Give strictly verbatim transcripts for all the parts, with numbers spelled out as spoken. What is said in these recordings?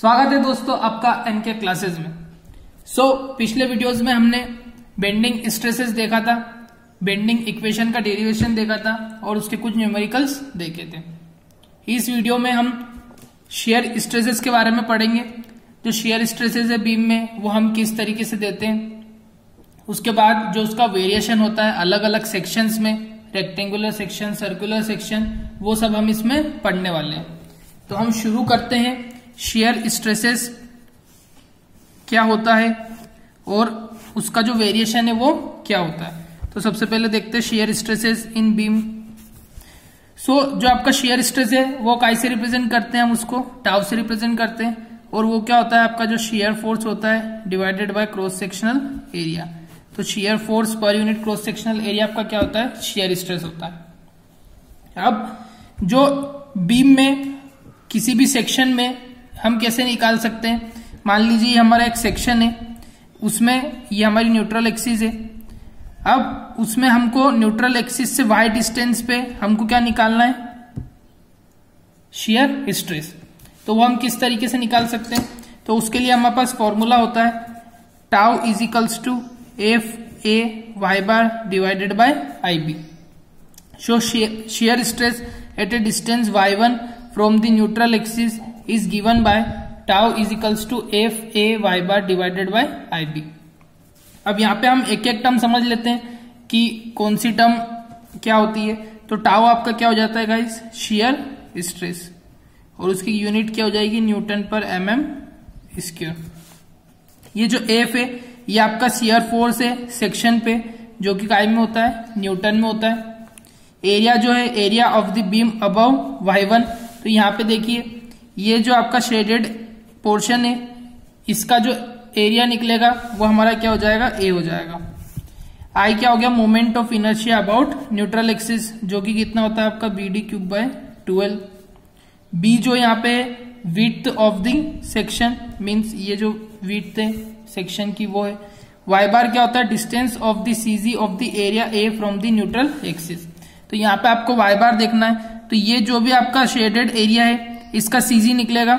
स्वागत है दोस्तों आपका एनके क्लासेस में। सो so, पिछले वीडियोस में हमने बेंडिंग स्ट्रेसेस देखा था, बेंडिंग इक्वेशन का डेरिवेशन देखा था और उसके कुछ न्यूमेरिकल्स देखे थे। इस वीडियो में हम शेयर स्ट्रेसेस के बारे में पढ़ेंगे। जो शेयर स्ट्रेसेस है बीम में वो हम किस तरीके से देते हैं, उसके बाद जो उसका वेरिएशन होता है अलग अलग सेक्शंस में, रेक्टेंगुलर सेक्शन, सर्कुलर सेक्शन, वो सब हम इसमें पढ़ने वाले हैं। तो हम शुरू करते हैं शेयर स्ट्रेसेस क्या होता है और उसका जो वेरिएशन है वो क्या होता है। तो सबसे पहले देखते हैं shear stresses in beam. So जो आपका शेयर स्ट्रेस है वो कैसे रिप्रेजेंट करते हैं, हम उसको टाउ से रिप्रेजेंट करते हैं और वो क्या होता है, आपका जो शेयर फोर्स होता है divided by cross sectional area. तो shear force per unit cross sectional area आपका क्या होता है, शेयर स्ट्रेस होता है। अब जो बीम में किसी भी सेक्शन में हम कैसे निकाल सकते हैं, मान लीजिए हमारा एक सेक्शन है, उसमें ये हमारी न्यूट्रल एक्सिस है। अब उसमें हमको न्यूट्रल एक्सिस से वाई डिस्टेंस पे हमको क्या निकालना है, शेयर स्ट्रेस। तो वो हम किस तरीके से निकाल सकते हैं, तो उसके लिए हमारे पास फॉर्मूला होता है tau is equals to F A Y bar divided by I B. So shear stress at a distance Y one from the neutral axis is given by tau is equals to f a y bar divided by I b। अब यहाँ पे हम एक एक term समझ लेते हैं कि कौन सी टर्म क्या होती है। तो टाउ आपका क्या हो जाता है गाइस, शेयर स्ट्रेस, और उसकी यूनिट क्या हो जाएगी, Newton per M M square. ये जो एफ है ये आपका शेयर फोर्स है सेक्शन पे, जो कि काय में होता है, न्यूटन में होता है। एरिया जो है area of the beam above Y one. तो यहाँ पे देखिए ये जो आपका शेडेड पोर्शन है इसका जो एरिया निकलेगा वो हमारा क्या हो जाएगा, ए हो जाएगा। आई क्या हो गया, moment of inertia about neutral axis, जो कि कितना होता है आपका B D cube by twelve. B जो यहाँ पे width of the section, means ये जो विड्थ है सेक्शन की वो है। वाई बार क्या होता है, distance of the CG of the area A from the neutral axis. तो यहाँ पे आपको वाई बार देखना है। तो ये जो भी आपका शेडेड एरिया है इसका सीजी निकलेगा।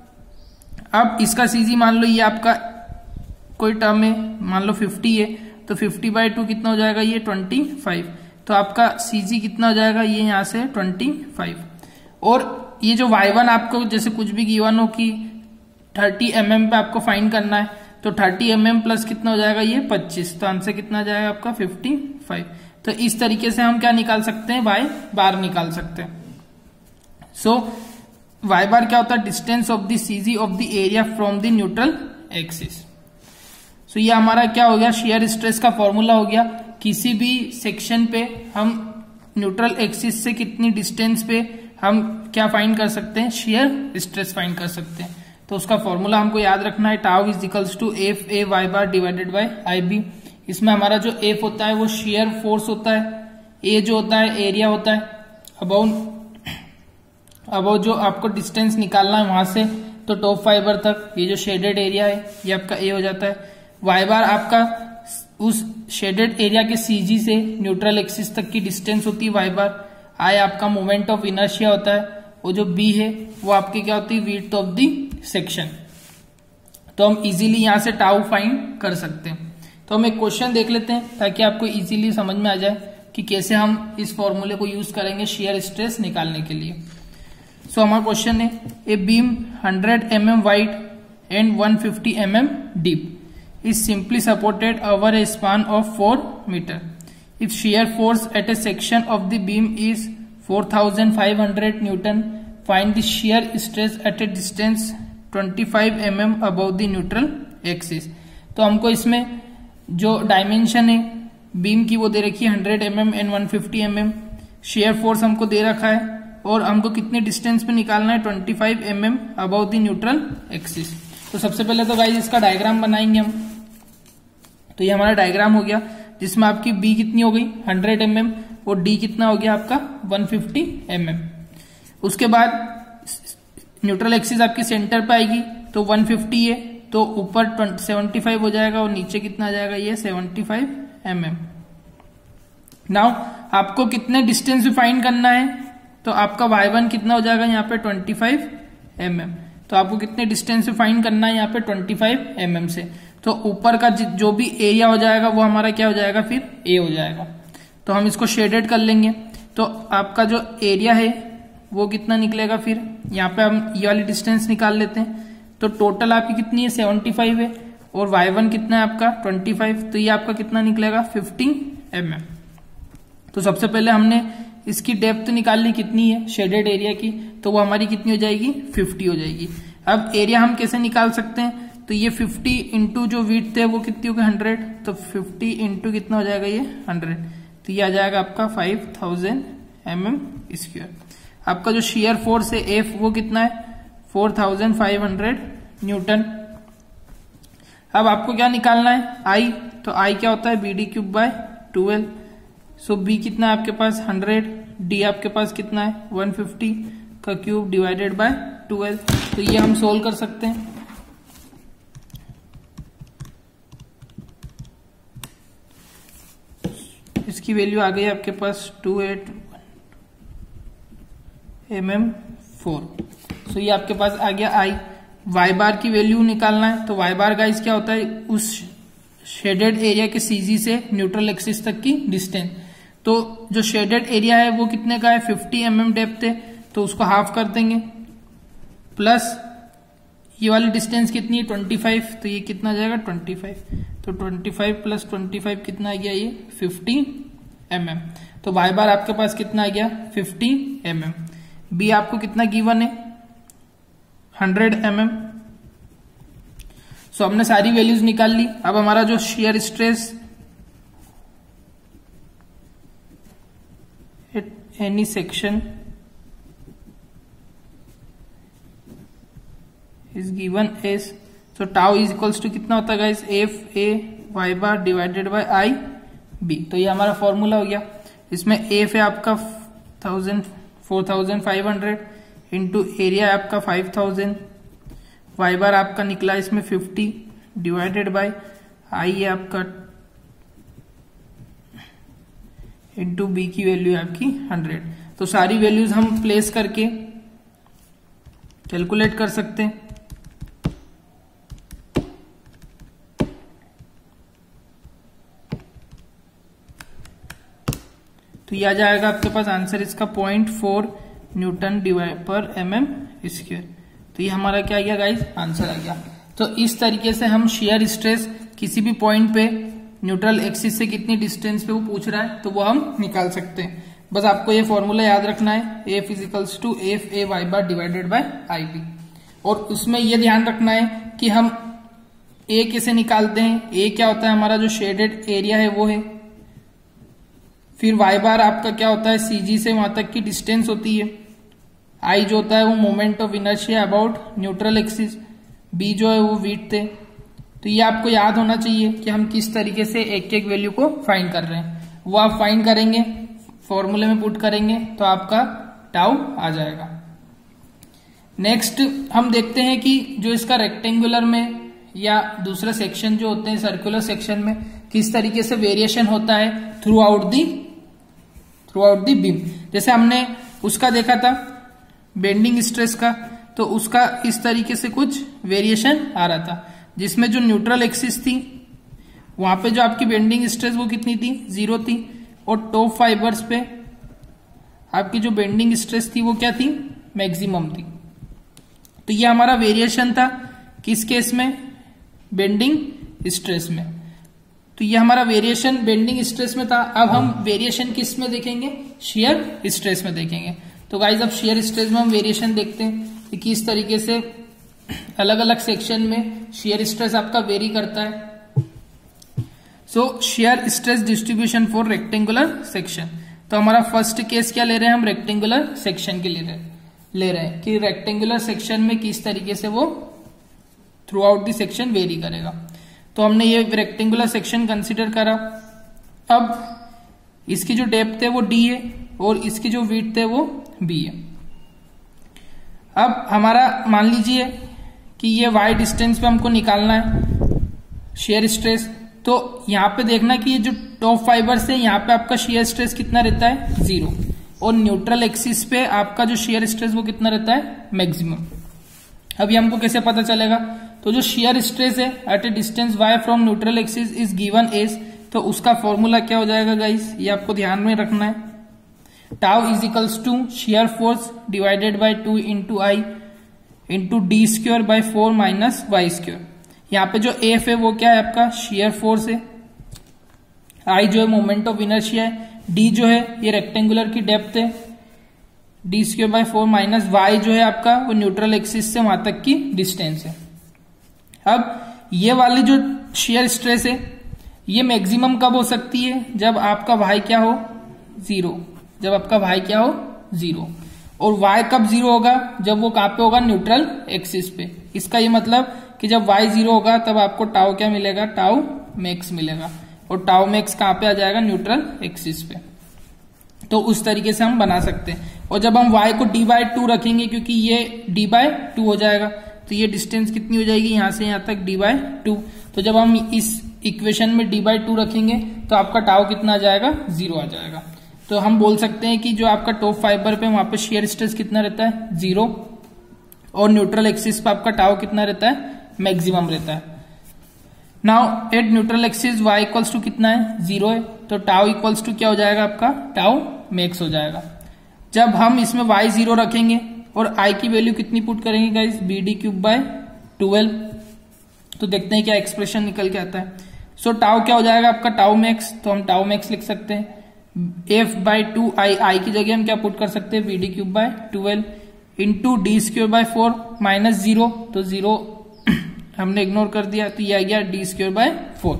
अब इसका सीजी मान लो ये आपका कोई टर्म है, मान लो फिफ्टी है, तो फिफ्टी बाई टू कितना हो जाएगा, ये ट्वेंटी फाइव। तो आपका सीजी कितना हो जाएगा, ये यहां से ट्वेंटी फाइव। और ये जो वाई वन आपको जैसे कुछ भी गिवन हो कि थर्टी एम एम पे आपको फाइंड करना है, तो थर्टी एम एम प्लस कितना हो जाएगा, ये पच्चीस। तो आंसर कितना आ जाएगा आपका फिफ्टी फाइव। तो इस तरीके से हम क्या निकाल सकते हैं, वाई बार निकाल सकते हैं। सो so, वाई बार क्या होता है, distance of the CG of the area from the neutral axis. So ये हमारा क्या हो गया, शेयर स्ट्रेस का फॉर्मूला हो गया। किसी भी सेक्शन पे हम न्यूट्रल एक्सिस से कितनी डिस्टेंस पे हम क्या फाइंड कर सकते हैं, शेयर स्ट्रेस फाइंड कर सकते हैं। तो उसका फॉर्मूला हमको याद रखना है, tau is equals to F A Y bar divided by I B. इसमें हमारा जो एफ होता है वो शेयर फोर्स होता है, ए जो होता है एरिया होता है अबाउट अब वो जो आपको डिस्टेंस निकालना है वहां से तो टॉप फाइबर तक, ये जो शेडेड एरिया है ये आपका ए हो जाता है। वाई बार आपका उस शेडेड एरिया के सीजी से न्यूट्रल एक्सिस तक की डिस्टेंस होती है वाई बार। आई आपका मोमेंट ऑफ इनर्शिया होता है, वो जो बी है वो आपकी क्या होती है, विड्थ ऑफ द सेक्शन। तो हम इजीली यहां से टाउ फाइंड कर सकते हैं। तो हम एक क्वेश्चन देख लेते हैं ताकि आपको इजीली समझ में आ जाए कि कैसे हम इस फॉर्मूले को यूज करेंगे शेयर स्ट्रेस निकालने के लिए। सो so, हमारा क्वेश्चन है, a beam hundred M M wide and one fifty M M deep is simply supported over a span of four metre. If shear force at a section of the beam is four thousand five hundred newton, find the shear stress at a distance twenty five M M above the neutral axis. तो हमको इसमें जो dimension है beam की वो दे रखी है hundred M M and one fifty M M. Shear force हमको दे रखा है और हमको कितने डिस्टेंस पे निकालना है, twenty five M M about the neutral axis. तो सबसे पहले तो गाइस इसका डायग्राम बनाएंगे हम। तो ये हमारा डायग्राम हो गया जिसमें आपकी बी कितनी हो गई, हंड्रेड एम एम, और डी कितना हो गया आपका वन फिफ्टी एम एम। उसके बाद न्यूट्रल एक्सिस आपकी सेंटर पे आएगी, तो वन फिफ्टी है तो ऊपर सेवेंटी फाइव हो जाएगा और नीचे कितना आ जाएगा, ये seventy five M M. Now आपको कितने डिस्टेंस पे फाइंड करना है, तो आपका वाई वन कितना हो जाएगा यहाँ पे ट्वेंटी फाइव एम एम। तो आपको कितने डिस्टेंस से फाइंड करना है यहाँ पे ट्वेंटी फाइव एम एम से। तो ऊपर का जो भी एरिया हो जाएगा वो हमारा क्या हो जाएगा, फिर ए हो जाएगा। तो हम इसको शेडेड कर लेंगे। तो आपका जो एरिया है वो कितना निकलेगा, फिर यहाँ पे हम ये वाली डिस्टेंस निकाल लेते हैं। तो टोटल आपकी कितनी है, सेवेंटी फाइव है, और वाई वन कितना है आपका ट्वेंटी फाइव, तो ये आपका कितना निकलेगा फिफ्टी एम एम। तो सबसे पहले हमने इसकी डेप्थ निकालनी कितनी है शेडेड एरिया की, तो वो हमारी कितनी हो जाएगी, फिफ्टी हो जाएगी। अब एरिया हम कैसे निकाल सकते हैं, तो ये फिफ्टी इंटू जो विड्थ है वो कितनी होगी, हंड्रेड। तो फिफ्टी इंटू कितना हो जाएगा, ये हंड्रेड, तो ये आ जाएगा आपका five thousand M M square. आपका जो शियर फोर्स है एफ वो कितना है, four thousand five hundred newton. अब आपको क्या निकालना है, आई। तो आई क्या होता है, B D cube by twelve. So B कितना है आपके पास हंड्रेड, डी आपके पास कितना है वन फिफ्टी का क्यूब डिवाइडेड बाय ट्वेल्व। तो ये हम सोल्व कर सकते हैं। इसकी वैल्यू आ गई आपके पास two eight M M four. So ये आपके पास आ गया आई। वाई बार की वैल्यू निकालना है। तो वाई बार गाइस क्या होता है, उस शेडेड एरिया के सीजी से न्यूट्रल एक्सिस तक की डिस्टेंस। तो जो शेडेड एरिया है वो कितने का है, फिफ्टी एम एम डेप्थ है, तो उसको हाफ कर देंगे, प्लस ये वाली डिस्टेंस कितनी है ट्वेंटी फाइव, तो ये कितना आ जाएगा ट्वेंटी फाइव। तो twenty five plus twenty five कितना आ गया, ये फिफ्टी एम एम। तो वाई बार आपके पास कितना आ गया फिफ्टी एम एम। बी आपको कितना गिवन है, हंड्रेड एम एम। सो हमने सारी वैल्यूज निकाल ली। अब हमारा जो shear stress at any section is given as, so tau is equals to कितना होता है guys, F A Y bar divided by I B. तो ये हमारा फॉर्मूला हो गया। इसमें एफ है आपका thousand four thousand five hundred into area है आपका फाइव थाउजेंड, वाई बार आपका निकला इसमें फिफ्टी डिवाइडेड बाय आई है आपका इंटू बी की वैल्यू है आपकी हंड्रेड। तो सारी वैल्यूज हम प्लेस करके कैलकुलेट कर सकते हैं। तो ये आ जाएगा आपके पास आंसर इसका point four newton divide per M M square. तो ये हमारा क्या आ गया गाइस, आंसर आ गया। तो इस तरीके से हम शियर स्ट्रेस किसी भी पॉइंट पे न्यूट्रल एक्सिस से कितनी डिस्टेंस पे वो पूछ रहा है तो वो हम निकाल सकते हैं। बस आपको ये फॉर्मूला याद रखना है, ए फिजिकल्स to F A Y bar divided by I B. और उसमें ये ध्यान रखना है कि हम ए कैसे निकालते हैं। ए क्या होता है, हमारा जो शेडेड एरिया है वो है। फिर वाई बार आपका क्या होता है, सीजी से वहां तक की डिस्टेंस होती है। आई जो होता है वो moment of inertia about neutral axis. B जो है वो विड्थ है। तो ये आपको याद होना चाहिए कि हम किस तरीके से एक एक वैल्यू को फाइंड कर रहे हैं। वो आप फाइंड करेंगे, फॉर्मूले में पुट करेंगे तो आपका टाउ आ जाएगा। नेक्स्ट हम देखते हैं कि जो इसका रेक्टेंगुलर में या दूसरा सेक्शन जो होते हैं सर्कुलर सेक्शन में किस तरीके से वेरिएशन होता है throughout the throughout the beam. जैसे हमने उसका देखा था बेंडिंग स्ट्रेस का, तो उसका इस तरीके से कुछ वेरिएशन आ रहा था, जिसमें जो न्यूट्रल एक्सिस थी वहां पे जो आपकी बेंडिंग स्ट्रेस वो कितनी थी, जीरो थी। और टॉप फाइबर्स पे आपकी जो बेंडिंग स्ट्रेस थी वो क्या थी, मैक्सिमम थी। तो ये हमारा वेरिएशन था किस केस में, बेंडिंग स्ट्रेस में। तो ये हमारा वेरिएशन बेंडिंग स्ट्रेस में था। अब हम वेरिएशन किस में देखेंगे, शियर स्ट्रेस में देखेंगे। तो गाइज अब शियर स्ट्रेस में हम वेरिएशन देखते हैं कि किस तरीके से अलग अलग सेक्शन में शियर स्ट्रेस आपका वेरी करता है। So shear stress distribution for rectangular section. तो हमारा फर्स्ट केस क्या ले रहे हैं हम, रेक्टेंगुलर सेक्शन के लिए ले रहे हैं कि रेक्टेंगुलर सेक्शन में किस तरीके से वो throughout the section vary करेगा। तो हमने ये रेक्टेंगुलर सेक्शन कंसिडर करा। अब इसकी जो डेप्थ है वो डी है और इसकी जो विड्थ है वो बी है। अब हमारा मान लीजिए कि ये वाई डिस्टेंस पे हमको निकालना है शियर स्ट्रेस। तो यहां पे देखना कि ये जो टॉप फाइबर्स है यहाँ पे आपका शियर स्ट्रेस कितना रहता है, जीरो। और न्यूट्रल एक्सिस पे आपका जो शियर स्ट्रेस वो कितना रहता है, मैक्सिमम। अब ये हमको कैसे पता चलेगा, तो जो शियर स्ट्रेस है at a distance y from neutral axis is given as, तो उसका फॉर्मूला क्या हो जाएगा गाइस, ये आपको ध्यान में रखना है। Tau is equals to shear force divided by two into I into D square by four minus Y square. यहाँ पे जो एफ है वो क्या है आपका शियर फोर्स है, आई जो है मोमेंट ऑफ इनर्शिया है, डी जो है ये रेक्टेंगुलर की डेप्थ है, D square by four minus Y जो है आपका वो न्यूट्रल एक्सिस से वहां तक की डिस्टेंस है। अब ये वाली जो शियर स्ट्रेस है ये मैक्सिमम कब हो सकती है, जब आपका वाई क्या हो जीरो, जब आपका वाई क्या हो जीरो। और वाई कब जीरो होगा, जब वो कहां पे होगा न्यूट्रल एक्सिस पे। इसका ये मतलब कि जब वाई जीरो होगा तब आपको टाउ क्या मिलेगा, टाउ मैक्स मिलेगा, और टाउ मैक्स कहां पे आ जाएगा, न्यूट्रल एक्सिस पे। तो उस तरीके से हम बना सकते हैं। और जब हम y को d बाय टू रखेंगे, क्योंकि ये d बाय टू हो जाएगा, तो ये डिस्टेंस कितनी हो जाएगी, यहां से यहां तक d बाय टू। तो जब हम इस इक्वेशन में d बाय टू रखेंगे तो आपका टाउ कितना आ जाएगा, जीरो आ जाएगा। तो हम बोल सकते हैं कि जो आपका टॉप फाइबर पे वहां पे शियर स्ट्रेस कितना रहता है, जीरो, और न्यूट्रल एक्सिस पे आपका टाउ कितना रहता है, मैक्सिमम रहता है। Now at neutral axis y equals to कितना है, जीरो है, तो टाउ इक्वल्स टू क्या हो जाएगा आपका, टाउ मैक्स हो जाएगा। जब हम इसमें y जीरो रखेंगे और i की वैल्यू कितनी पुट करेंगे guys, B D cube by twelve, तो देखते हैं क्या एक्सप्रेशन निकल के आता है। सो so, टाउ क्या हो जाएगा आपका, टाउ मैक्स, तो हम टाउ मैक्स लिख सकते हैं F by two I, I की जगह हम क्या पुट कर सकते हैं, B D cube by twelve into D square by four minus zero, तो जीरो हमने इग्नोर कर दिया, तो ये आ गया डी स्क्योर बाय फोर।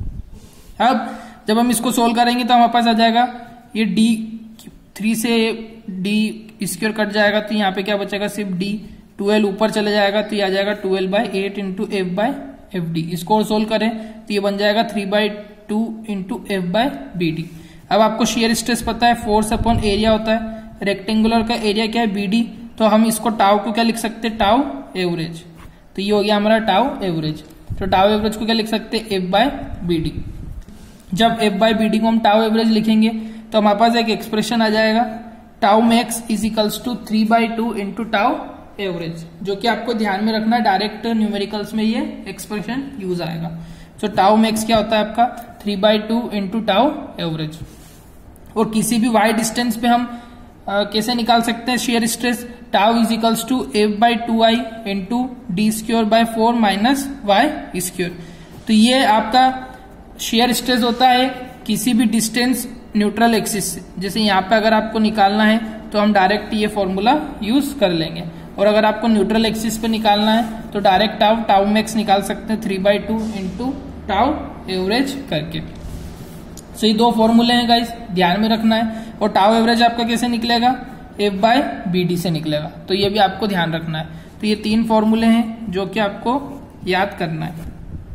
अब जब हम इसको सोल्व करेंगे तो हमारे पास आ जाएगा ये डी थ्री से डी स्क्योर कट जाएगा, तो यहाँ पे क्या बचेगा, सिर्फ डी, ट्वेल्व ऊपर चले जाएगा तो ये आ जाएगा twelve by eight into F by F D. इसको सोल्व करें तो ये बन जाएगा three by two into F by B D. अब आपको शियर स्ट्रेस पता है, फोर्स अपॉन एरिया होता है, रेक्टेंगुलर का एरिया क्या है, बी डी, तो हम इसको टाउ को क्या लिख सकते हैं, टाउ एवरेज, तो ये हो गया हमारा टाउ एवरेज। तो टाउ एवरेज को क्या लिख सकते हैं, एफ बाय बी डी। जब एफ बाय बी डी को हम टाउ एवरेज लिखेंगे तो हमारे पास एक एक्सप्रेशन आ जाएगा, tau max is equals to three by two into tau average, जो कि आपको ध्यान में रखना है, डायरेक्ट न्यूमेरिकल्स में ये एक्सप्रेशन यूज आएगा। तो टाउ मैक्स क्या होता है आपका, three by two into tau average. और किसी भी वाई डिस्टेंस पे हम आ, कैसे निकाल सकते हैं shear stress, tau is equals to F by two I into D square by four minus Y square. तो ये आपका शियर स्ट्रेस होता है किसी भी डिस्टेंस न्यूट्रल एक्सिस से। जैसे यहाँ पे अगर आपको निकालना है तो हम डायरेक्ट ये फॉर्मूला यूज कर लेंगे, और अगर आपको न्यूट्रल एक्सिस पे निकालना है तो डायरेक्ट टाउ टाउ मैक्स निकाल सकते हैं three by two into tau average करके। तो ये दो फॉर्मूले हैं गाइस, ध्यान में रखना है। और टाउ एवरेज आपका कैसे निकलेगा, एफ बाय बी डी से निकलेगा, तो ये भी आपको ध्यान रखना है। तो ये तीन फॉर्मूले हैं जो कि आपको याद करना है।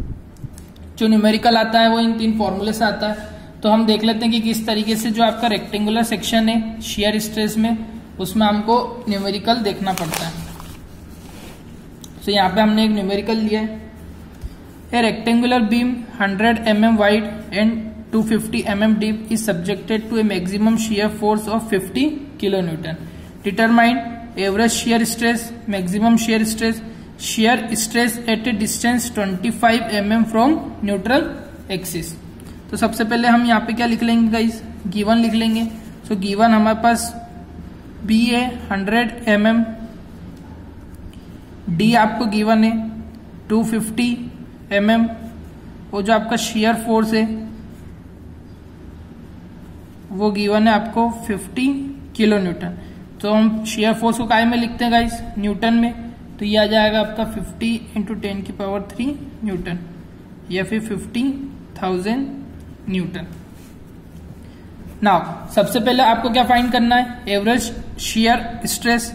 जो न्यूमेरिकल आता है वो इन तीन फॉर्मूले से आता है। तो हम देख लेते हैं कि किस तरीके से जो आपका रेक्टेंगुलर सेक्शन है शियर स्ट्रेस में, उसमें हमको न्यूमेरिकल देखना पड़ता है। तो यहाँ पे हमने एक न्यूमेरिकल लिया है, a rectangular beam hundred M M wide and two fifty M M deep is subjected to a maximum shear force of fifty kilonewton. Determine average shear stress, maximum shear stress, shear stress at a distance twenty-five millimeters from neutral axis. तो सबसे पहले हम यहाँ पे क्या लिख लेंगे guys, given लिख लेंगे। सो so, गिवन हमारे पास बी है हंड्रेड एम एम, डी आपको गिवन है टू फिफ्टी एम एम, और जो आपका शेयर फोर्स है वो गिवन है आपको फिफ्टी किलो न्यूटन। तो हम शेयर फोर्स को काय में लिखते हैं गाइस, न्यूटन में, तो ये आ जाएगा आपका फिफ्टी इंटू टेन की पावर थ्री न्यूटन, या फिर फिफ्टी थाउजेंड न्यूटन। नाउ सबसे पहले आपको क्या फाइंड करना है, एवरेज शियर स्ट्रेस।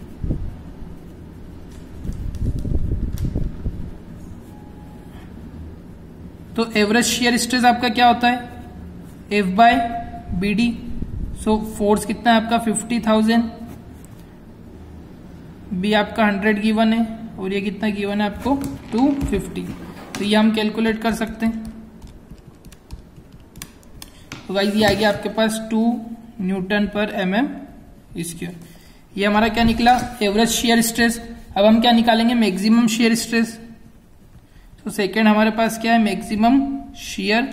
तो एवरेज शियर स्ट्रेस आपका क्या होता है, F by B D. So force कितना है आपका फिफ्टी थाउजेंड, बी आपका हंड्रेड गिवन है, और ये कितना गिवन है आपको टू फिफ्टी। तो ये हम कैलकुलेट कर सकते हैं। तो गाइस ये आ गया आपके पास two newton per M M square. ये हमारा क्या निकला, एवरेज शियर स्ट्रेस। अब हम क्या निकालेंगे, मैक्सिमम शियर स्ट्रेस। तो सेकेंड हमारे पास क्या है, maximum shear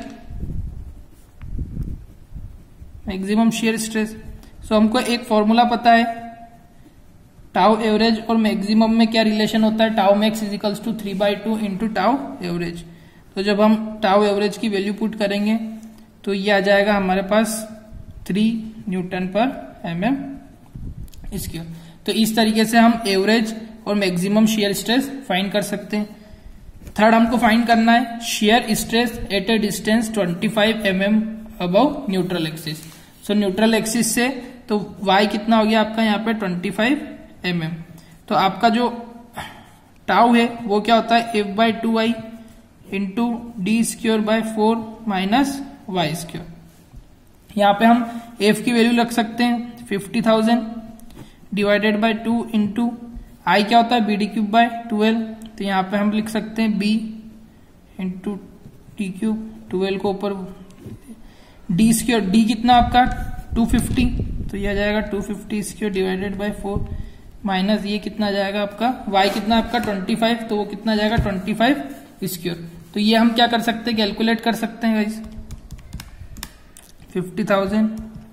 maximum shear stress. So हमको एक फॉर्मूला पता है, टाउ एवरेज और मैक्सिमम में क्या रिलेशन होता है, tau max is equals to three by two into tau average. तो जब हम टाउ एवरेज की वैल्यू पुट करेंगे तो ये आ जाएगा हमारे पास three newton per M M square. तो इस तरीके से हम एवरेज और मैक्सिमम शियर स्ट्रेस फाइंड कर सकते हैं। थर्ड हमको फाइंड करना है shear stress at a distance twenty five M M above neutral axis. So neutral axis से तो y कितना हो गया आपका यहाँ पे ट्वेंटी फाइव एम एम। तो आपका जो टाउ है वो क्या होता है, F by two Y into D square by four minus Y square. यहाँ पे हम f की वैल्यू रख सकते हैं fifty thousand divided by two into I क्या होता है B D cube by twelve. तो यहाँ पे हम लिख सकते हैं b into T cube, twelve को ऊपर डी स्क्योर, डी कितना आपका टू फिफ्टी, तो यह आ जाएगा two fifty square divided by four minus ये कितना आ जाएगा आपका y कितना आपका ट्वेंटी फाइव, तो वो कितना आ जाएगा ट्वेंटी फाइव स्क्योर। तो ये हम क्या कर सकते हैं, कैलकुलेट कर सकते हैं गाइस, फिफ्टी थाउजेंड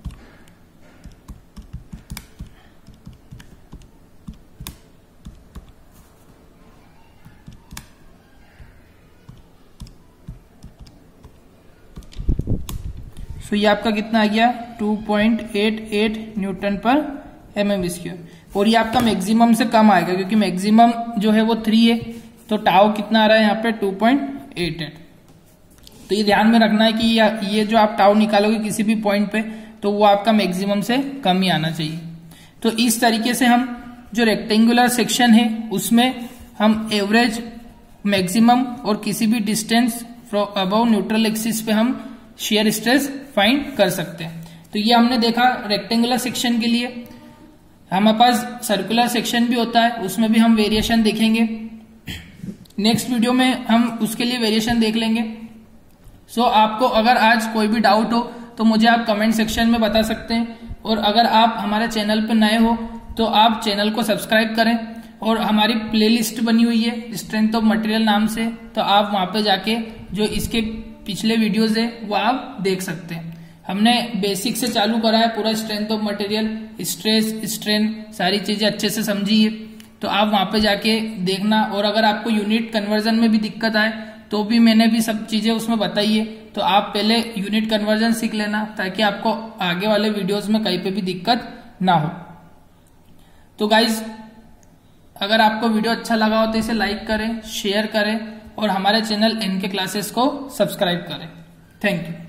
सो ये आपका कितना आ गया two point eight eight newton per M M square. और ये आपका मैक्सिमम से कम आएगा क्योंकि मैक्सिमम जो है वो थ्री है, तो टाउ कितना आ रहा है यहाँ पे टू पॉइंट एट एट। तो ये ध्यान में रखना है कि ये जो आप टाउ निकालोगे किसी भी पॉइंट पे तो वो आपका मैक्सिमम से कम ही आना चाहिए। तो इस तरीके से हम जो रेक्टेंगुलर सेक्शन है उसमें हम एवरेज, मैक्सिमम और किसी भी डिस्टेंस अबव न्यूट्रल एक्सिस पे हम शियर स्ट्रेस फाइंड कर सकते हैं। तो ये हमने देखा रेक्टेंगुलर सेक्शन के लिए। हमारे पास सर्कुलर सेक्शन भी होता है, उसमें भी हम वेरिएशन देखेंगे। नेक्स्ट वीडियो में हम उसके लिए वेरिएशन देख लेंगे। सो so, आपको अगर आज कोई भी डाउट हो तो मुझे आप कमेंट सेक्शन में बता सकते हैं। और अगर आप हमारे चैनल पर नए हो तो आप चैनल को सब्सक्राइब करें। और हमारी प्लेलिस्ट बनी हुई है स्ट्रेंथ ऑफ मटेरियल नाम से, तो आप वहां पे जाके जो इसके पिछले वीडियोज है वो आप देख सकते हैं। हमने बेसिक से चालू करा है पूरा strength of material, stress, strain, सारी चीजें अच्छे से समझी है, तो आप वहां पे जाके देखना। और अगर आपको यूनिट कन्वर्जन में भी दिक्कत आए तो भी मैंने भी सब चीजें उसमें बताई है, तो आप पहले यूनिट कन्वर्जन सीख लेना ताकि आपको आगे वाले वीडियोज में कहीं पे भी दिक्कत ना हो। तो गाइज अगर आपको वीडियो अच्छा लगा हो तो इसे लाइक करें, शेयर करें और हमारे चैनल एन के क्लासेस को सब्सक्राइब करें। Thank you.